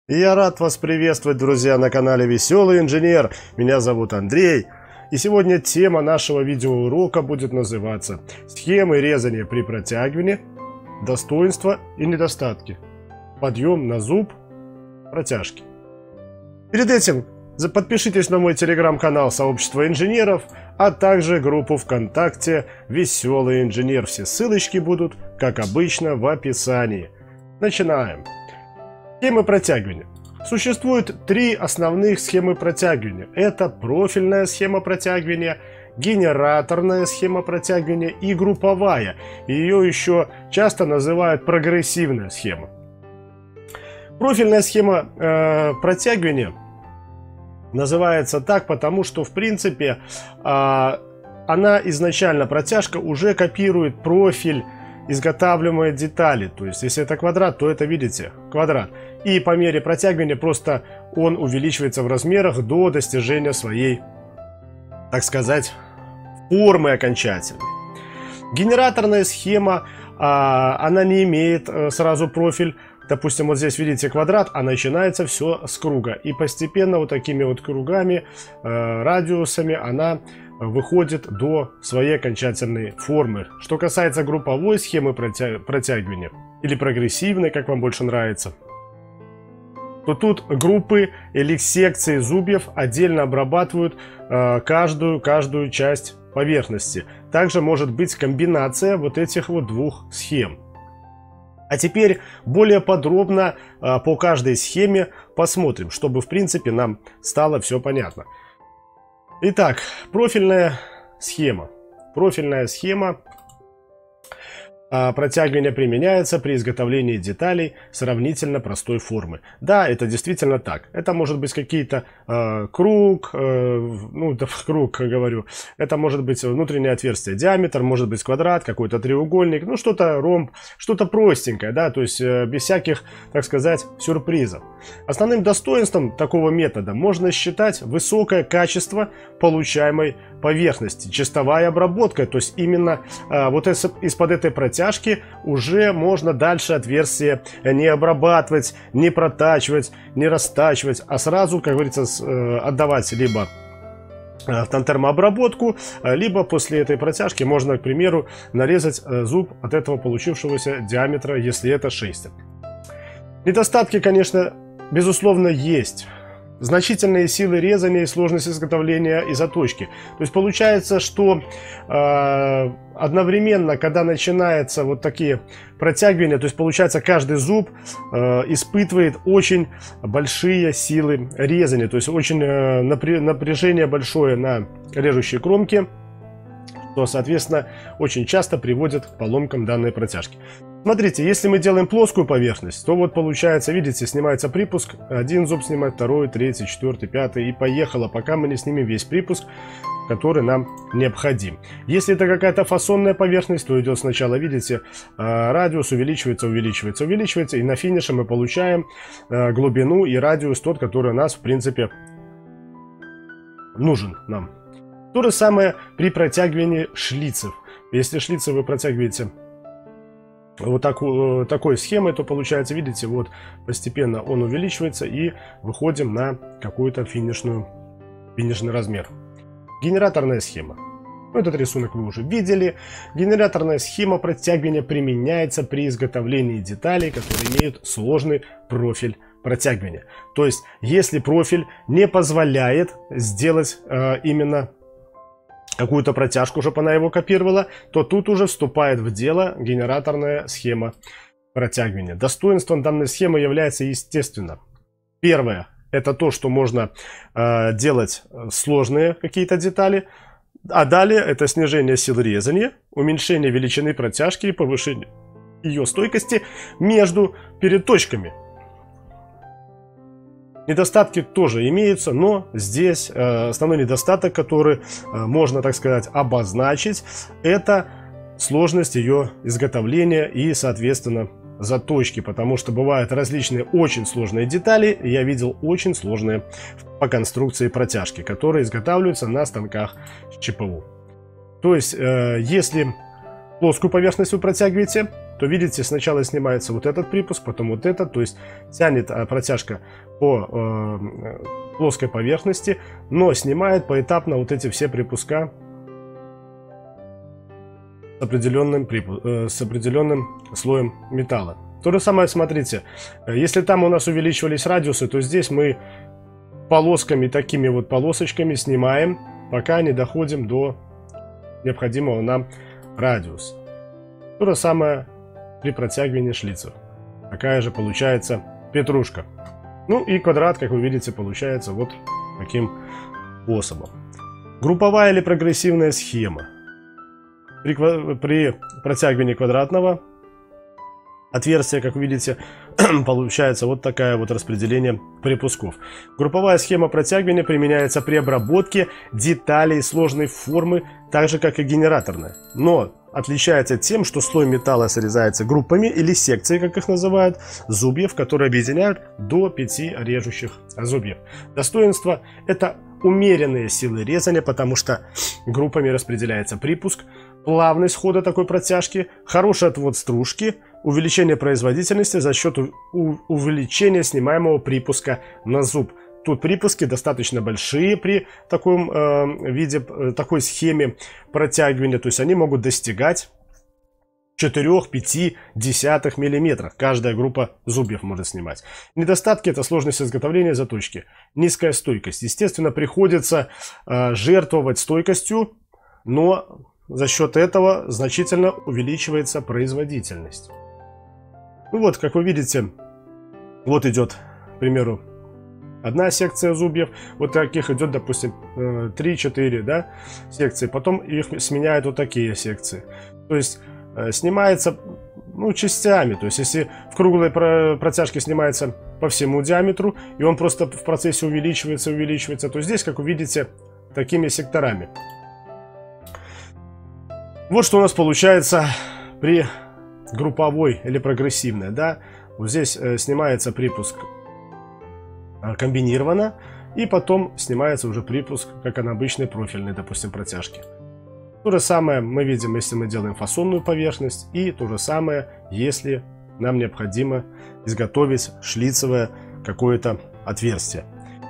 И я рад вас приветствовать, друзья, на канале Веселый Инженер. Меня зовут Андрей. И сегодня тема нашего видеоурока будет называться «Схемы резания при протягивании, достоинства и недостатки. Подъем на зуб протяжки». Перед этим подпишитесь на мой телеграм-канал «Сообщество инженеров», а также группу ВКонтакте «Веселый инженер». Все ссылочки будут, как обычно, в описании. Начинаем. Схемы протягивания. Существует три основных схемы протягивания. Это профильная схема протягивания, генераторная схема протягивания и групповая. Ее еще часто называют прогрессивная схема. Профильная схема протягивания называется так, потому что, в принципе, она изначально, протяжка, уже копирует профиль изготавливаемые детали. То есть, если это квадрат, то это, видите, квадрат. И по мере протягивания просто он увеличивается в размерах до достижения своей, так сказать, формы окончательной. Генераторная схема, она не имеет сразу профиль. Допустим, вот здесь видите квадрат, а начинается все с круга. И постепенно вот такими вот кругами, радиусами она выходит до своей окончательной формы. Что касается групповой схемы протягивания, или прогрессивной, как вам больше нравится, то тут группы или секции зубьев отдельно обрабатывают каждую часть поверхности. Также может быть комбинация вот этих вот двух схем. А теперь более подробно по каждой схеме посмотрим, чтобы, в принципе, нам стало все понятно. Итак, профильная схема. Профильная схема протягивания применяется при изготовлении деталей сравнительно простой формы. Да, это действительно так. Это может быть какие-то круг, круг, говорю. Это может быть внутреннее отверстие, диаметр, может быть квадрат, какой-то треугольник, ну что-то ромб, что-то простенькое, да, то есть без всяких, так сказать, сюрпризов. Основным достоинством такого метода можно считать высокое качество получаемой поверхности, чистовая обработка, то есть именно вот из-под этой протяжки уже можно дальше отверстие не обрабатывать, не протачивать, не растачивать, а сразу, как говорится, отдавать либо в термообработку, либо после этой протяжки можно, к примеру, нарезать зуб от этого получившегося диаметра, если это шестерня. Недостатки, конечно, безусловно, есть. Значительные силы резания и сложность изготовления и заточки. То есть получается, что одновременно, когда начинается вот такие протягивания, то есть получается каждый зуб испытывает очень большие силы резания, то есть очень напряжение большое на режущей кромке, что, соответственно, очень часто приводит к поломкам данной протяжки. Смотрите, если мы делаем плоскую поверхность, то вот получается, видите, снимается припуск, один зуб снимает, второй, третий, четвертый, пятый, и поехало, пока мы не снимем весь припуск, который нам необходим. Если это какая-то фасонная поверхность, то идет сначала, видите, радиус увеличивается, увеличивается, увеличивается, и на финише мы получаем глубину и радиус тот, который у нас, в принципе, нужен нам. То же самое при протягивании шлицев. Если шлицы вы протягиваете вот такой схемой, то получается, видите, вот постепенно он увеличивается и выходим на какой-то финишный размер. Генераторная схема. Этот рисунок вы уже видели. Генераторная схема протягивания применяется при изготовлении деталей, которые имеют сложный профиль протягивания. То есть, если профиль не позволяет сделать именно какую-то протяжку, чтобы она его копировала, то тут уже вступает в дело генераторная схема протягивания. Достоинством данной схемы является, естественно, первое, это то, что можно делать сложные какие-то детали, а далее это снижение сил резания, уменьшение величины протяжки и повышение ее стойкости между переточками. Недостатки тоже имеются, но здесь основной недостаток, который можно, так сказать, обозначить, это сложность ее изготовления и, соответственно, заточки, потому что бывают различные очень сложные детали, я видел очень сложные по конструкции протяжки, которые изготавливаются на станках ЧПУ. То есть, если плоскую поверхность вы протягиваете, то видите, сначала снимается вот этот припуск, потом вот этот, то есть тянет протяжка по плоской поверхности, но снимает поэтапно вот эти все припуска с определенным слоем металла. То же самое, смотрите, если там у нас увеличивались радиусы, то здесь мы полосками, такими вот полосочками снимаем, пока не доходим до необходимого нам радиуса. То же самое при протягивании шлицев. Такая же получается петрушка. Ну и квадрат, как вы видите, получается вот таким способом. Групповая или прогрессивная схема. При протягивании квадратного отверстия, как вы видите, получается вот такое вот распределение припусков. Групповая схема протягивания применяется при обработке деталей сложной формы, так же как и генераторная. Но отличается тем, что слой металла срезается группами или секцией, как их называют, зубьев, которые объединяют до 5 режущих зубьев. Достоинство – это умеренные силы резания, потому что группами распределяется припуск, плавность хода такой протяжки, хороший отвод стружки, увеличение производительности за счет увеличения снимаемого припуска на зуб. Тут припуски достаточно большие при таком виде, такой схеме протягивания, то есть они могут достигать 4-5 мм. Каждая группа зубьев может снимать. Недостатки – это сложность изготовления заточки, низкая стойкость. Естественно, приходится жертвовать стойкостью, но за счет этого значительно увеличивается производительность. Ну вот, как вы видите, вот идет, к примеру, одна секция зубьев, вот таких идет, допустим, 3-4, да, секции, потом их сменяют вот такие секции. То есть снимается, ну, частями, то есть если в круглой протяжке снимается по всему диаметру, и он просто в процессе увеличивается, то здесь, как вы видите, такими секторами. Вот что у нас получается при групповой или прогрессивной, да, вот здесь снимается припуск комбинированно, и потом снимается уже припуск, как на обычной профильной, допустим, протяжке. То же самое мы видим, если мы делаем фасонную поверхность, и то же самое, если нам необходимо изготовить шлицевое какое-то отверстие.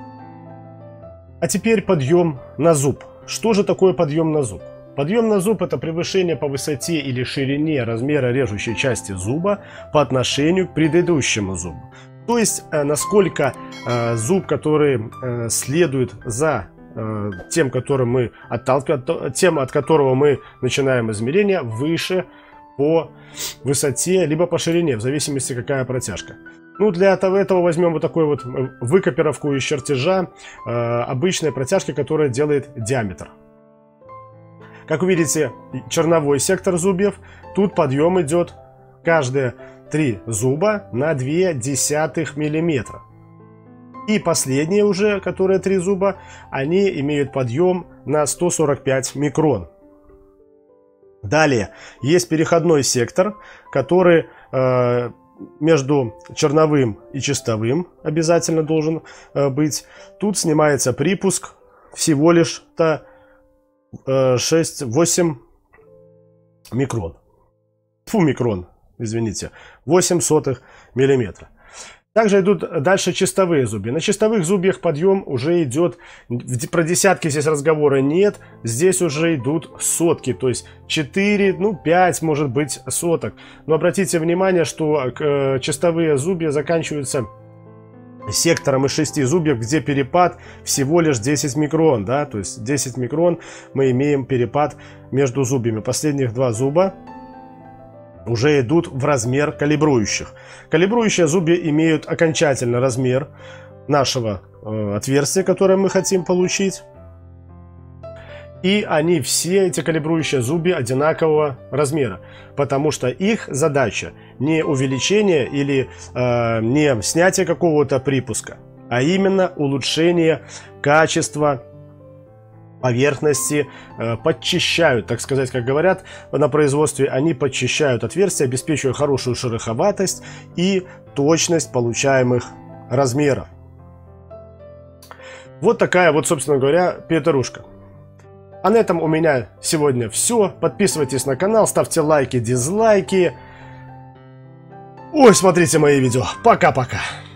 А теперь подъем на зуб. Что же такое подъем на зуб? Подъем на зуб – это превышение по высоте или ширине размера режущей части зуба по отношению к предыдущему зубу. То есть, насколько зуб, который следует за тем, который мы тем, от которого мы начинаем измерение, выше по высоте, либо по ширине, в зависимости, какая протяжка. Ну, для этого возьмем вот такой вот выкопировку из чертежа обычной протяжки, которая делает диаметр. Как вы видите, черновой сектор зубьев, тут подъем идет каждые 3 зуба на 0,2 мм. И последние уже, которые 3 зуба, они имеют подъем на 145 микрон. Далее есть переходной сектор, который между черновым и чистовым обязательно должен быть. Тут снимается припуск всего лишь 8 микрон. Фу, микрон, извините, 0,08 мм. Также идут дальше чистовые зубья. На чистовых зубьях подъем уже идет, про десятки здесь разговора нет, здесь уже идут сотки, то есть 4, ну 5 может быть соток. Но обратите внимание, что чистовые зубья заканчиваются сектором из 6 зубьев, где перепад всего лишь 10 микрон, да, то есть 10 микрон мы имеем перепад между зубьями. Последних 2 зуба уже идут в размер калибрующих. Калибрующие зубья имеют окончательный размер нашего отверстия, которое мы хотим получить. И они все, эти калибрующие зубья, одинакового размера, потому что их задача не увеличение или не снятие какого-то припуска, а именно улучшение качества поверхности, подчищают, так сказать, как говорят на производстве, они подчищают отверстия, обеспечивая хорошую шероховатость и точность получаемых размеров. Вот такая вот, собственно говоря, петрушка. А на этом у меня сегодня все. Подписывайтесь на канал, ставьте лайки, дизлайки. Ой, смотрите мои видео. Пока-пока.